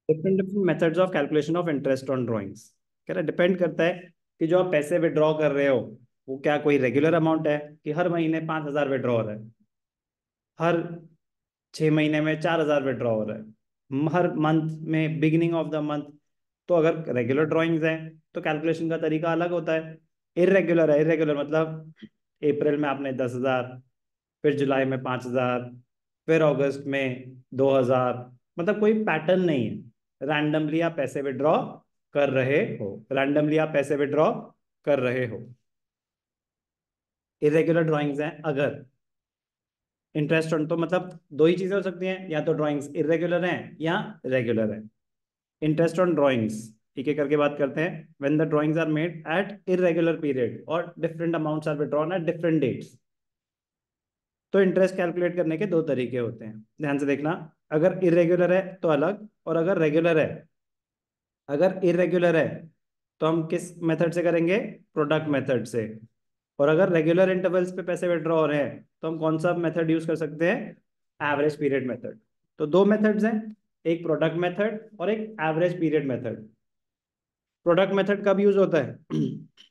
Different different methods of calculation of interest on drawings. कह रहा depend करता है कि जो आप पैसे विड्रॉ कर रहे हो वो क्या कोई रेगुलर अमाउंट है कि हर महीने 5,000 विड्रॉ हो रहा है, हर 6 महीने में 4,000 विड्रॉ हो रहा है, हर मंथ में बिगिनिंग ऑफ द मंथ। तो अगर रेगुलर ड्राइंग्स हैं तो कैलकुलेशन का तरीका अलग होता है। इरेगुलर है, इरेगुलर मतलब अप्रैल में आपने 10,000, फिर जुलाई में 5,000, फिर अगस्त में 2,000, मतलब कोई पैटर्न नहीं है। रैंडमली आप पैसे विड्रॉ कर रहे हो, रैंडमली आप पैसे विड्रॉ कर रहे हो। इरेगुलर ड्राइंग्स हैं अगर इंटरेस्ट ऑन, तो मतलब दो ही चीजें हो सकती हैं, या तो ड्राइंग्स इरेगुलर हैं या रेगुलर हैं। इंटरेस्ट ऑन ड्राइंग्स एक एक करके बात करते हैं। When the drawings are made at irregular period और different amounts are withdrawn at different dates. तो इंटरेस्ट कैलकुलेट करने के दो तरीके होते हैं, ध्यान से देखना। अगर इरेगुलर है तो अलग, और अगर रेगुलर है, अगर इरेगुलर है तो हम किस मेथड से करेंगे? प्रोडक्ट मेथड से। और अगर रेगुलर इंटरवल्स पे पैसे विड्रॉ हो रहे हैं तो हम कौन सा मेथड यूज कर सकते हैं? Average period method. तो दो मेथड्स हैं, एक प्रोडक्ट मेथड और एक average period method. Product method कब यूज होता है?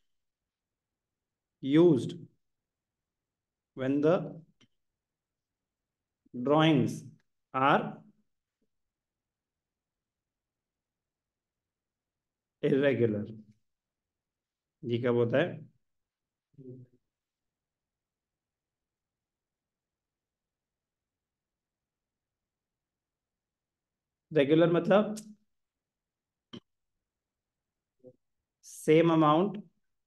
Used when the drawings are irregular. ये कब होता है? रेगुलर मतलब same amount,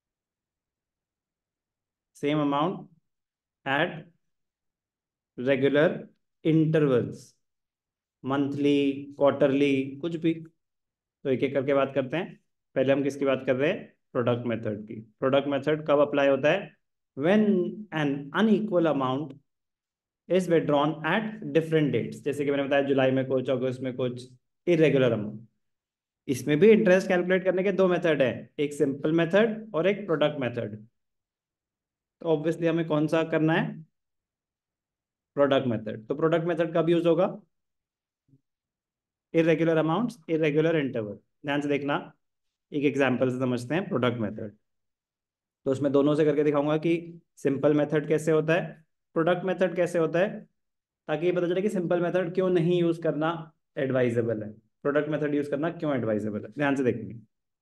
same amount at regular intervals, monthly, quarterly, कुछ भी। तो एक एक करके बात करते हैं। पहले हम किसकी बात कर रहे हैं? प्रोडक्ट मेथड की। प्रोडक्ट मेथड कब अप्लाई होता है? When an unequal amount is withdrawn at different dates, जैसे कि मैंने बताया जुलाई में कुछ, अगस्त में कुछ, इरेगुलर अमाउंट। इसमें भी इंटरेस्ट कैलकुलेट करने के दो मेथड है, एक सिंपल मेथड और एक प्रोडक्ट मेथड। तो ऑब्वियसली हमें कौन सा करना है? Product method. तो प्रोडक्ट मेथड कब यूज होगा? Irregular amounts, irregular interval. ध्यान से देखना, एक एग्जांपल से समझते हैं प्रोडक्ट मेथड। तो उसमें दोनों से करके दिखाऊंगा कि सिंपल मेथड कैसे होता है, प्रोडक्ट मेथड कैसे होता है, ताकि ये पता चले कि सिंपल मेथड क्यों नहीं यूज करना एडवाइजेबल है, प्रोडक्ट मेथड यूज करना क्यों एडवाइजेबल है। ध्यान से देखेंगे।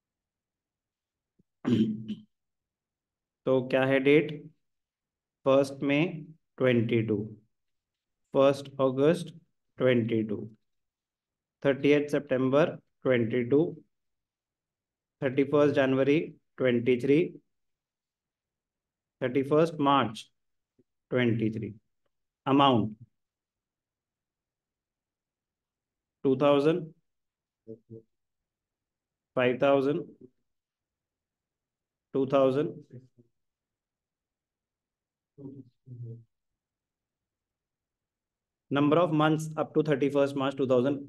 तो क्या है डेट? 1 मई 22, 1 अगस्त 22, 30 सितंबर 22, 31 जनवरी 23, 31 मार्च 23। Amount 2,000, 5,000, 2,000। Number of months up to 31 मार्च 2000।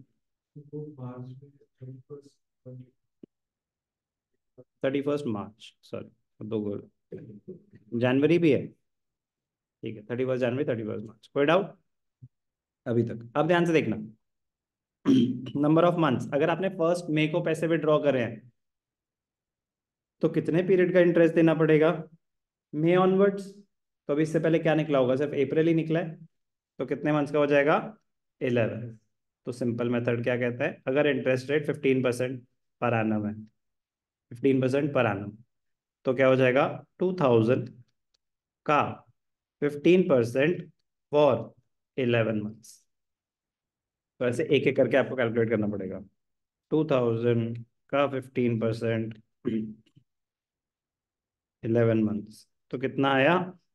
31 मार्च, सॉरी, दो गोल, जनवरी भी है। ठीक है, 31 जनवरी, 31 मार्च, कोई डाउट अभी तक? अब ध्यान से देखना। नंबर ऑफ मंथ्स, अगर आपने 1 मई को पैसे विड्रॉ करे हैं तो कितने पीरियड का इंटरेस्ट देना पड़ेगा? मई ऑनवर्ड्स। तो अभी इससे पहले क्या निकला होगा? सिर्फ अप्रैल ही निकला है। तो कितने मंथ्स का हो जाएगा? 11। तो सिंपल मेथड क्या कहता है? अगर इंटरेस्ट रेट 15% पर एनम है, 15% पर एनम, तो क्या हो जाएगा? 2,000 का 15% फॉर 11 मंथ्स। तो ऐसे एक एक करके आपको कैलकुलेट करना पड़ेगा। 2,000 का 15% 11 मंथ्स, तो कितना आया?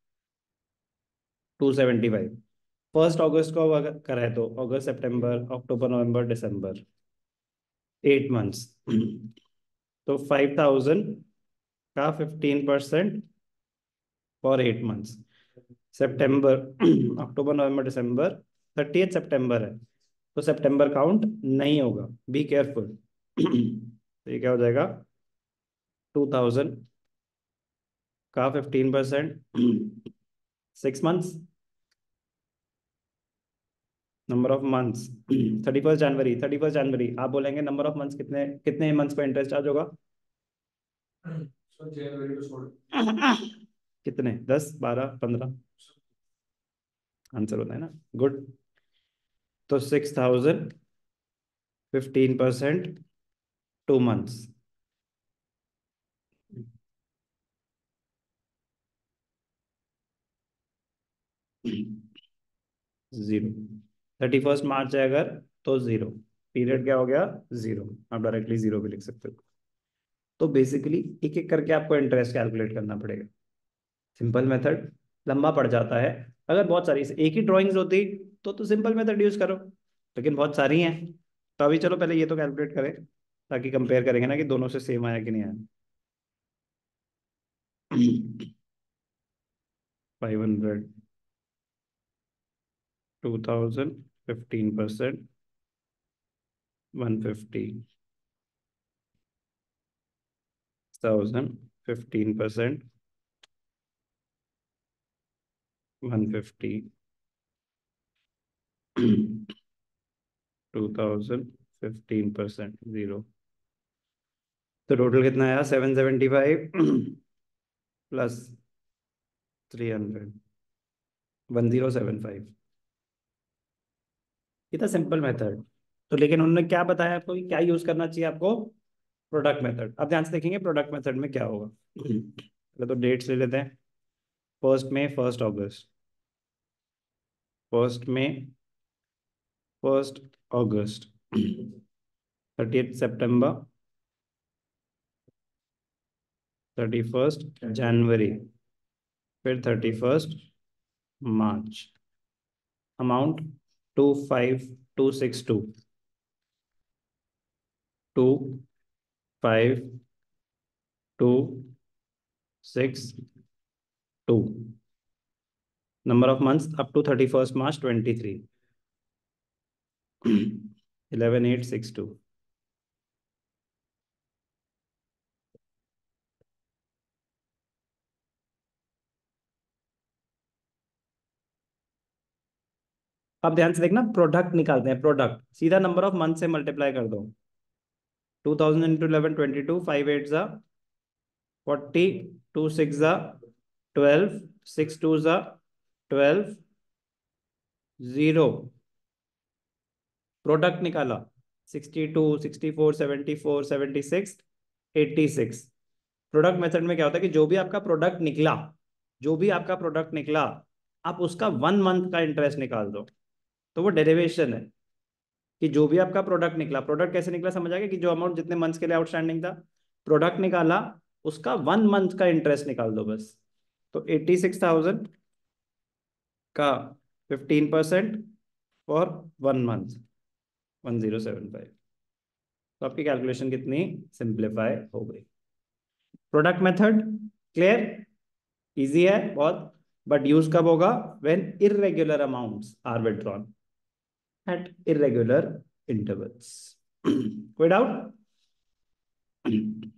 275। 1 अगस्त को अगर कराए तो अगस्त, सितंबर, अक्टूबर, नवंबर, दिसंबर, 8 मंथ्स। तो 5,000 का 15% फॉर 8 मंथ्स। सितंबर, अक्टूबर, नवंबर, दिसंबर, 30 सितंबर है तो सितंबर काउंट नहीं होगा, बी केयरफुल। तो ये क्या हो जाएगा? 2,000 का 15%, 6 मंथ्स, नंबर ऑफ मंथ्स 31 जनवरी, 31 जनवरी आप बोलेंगे नंबर ऑफ मंथ्स कितने कितने मंथ्स पे इंटरेस्ट चार्ज होगा? जनवरी को छोड़ कितने, 10, 12, 15 आंसर होता है ना। गुड। तो 6,000, 15%, 2 मंथ्स। जीरो। 31 मार्च है अगर, तो जीरो। पीरियड क्या हो गया? जीरो। आप डायरेक्टली जीरो भी लिख सकते हो। तो बेसिकली एक एक करके आपको इंटरेस्ट कैलकुलेट करना पड़ेगा। सिंपल मेथड लंबा पड़ जाता है। अगर बहुत सारी एक ही ड्राइंग्स होती तो सिंपल मेथड यूज करो, लेकिन बहुत सारी हैं। तो अभी चलो पहले ये तो कैलकुलेट करें, ताकि कंपेयर करेंगे ना कि दोनों से सेम आया कि नहीं आया। 500, 2,000, 15%, 150, 1,000, 15%, 150, 2,000, 15%, जीरो। तो टोटल कितना आया? 775 प्लस 300, 1075। ये था सिंपल मेथड। तो लेकिन उन्होंने क्या बताया आपको कि क्या यूज करना चाहिए आपको? Product method. अब ध्यान से देखेंगे प्रोडक्ट मेथड में क्या होगा। पहले तो डेट्स ले लेते हैं। 1 मई, 1 अगस्त, 1 मई, 1 अगस्त, 30 सितंबर, 31 जनवरी, फिर 31 मार्च। Amount 25262, 25262। Number of months up to 31 मार्च 23, 11862। अब ध्यान से देखना, प्रोडक्ट निकालते हैं। प्रोडक्ट सीधा नंबर ऑफ मंथ से मल्टीप्लाई कर दो। 2000 × 11, 22, 5 8 जा 40, 2 6 जा 12, 6 2 जा 12, जीरो। प्रोडक्ट निकाला 62, 64, 74, 76, 86। प्रोडक्ट मेथड में क्या होता है कि जो भी आपका प्रोडक्ट निकला, जो भी आपका प्रोडक्ट निकला, आप उसका 1 मंथ का इंटरेस्ट निकाल दो। तो वो डेरिवेशन है कि जो भी आपका प्रोडक्ट निकला, प्रोडक्ट कैसे निकला समझ आ गया कि जो अमाउंट जितने मंथ्स के लिए आउटस्टैंडिंग था, प्रोडक्ट निकाला, उसका 1 मंथ का इंटरेस्ट निकाल दो बस। तो 86,000 का 15% फॉर 1 मंथ, 1075। तो आपकी कैलकुलेशन कितनी सिंप्लीफाई हो गई। प्रोडक्ट मेथड क्लियर, इजी है बहुत। बट यूज कब होगा? When irregular amounts are withdrawn at irregular intervals. कोई डाउट?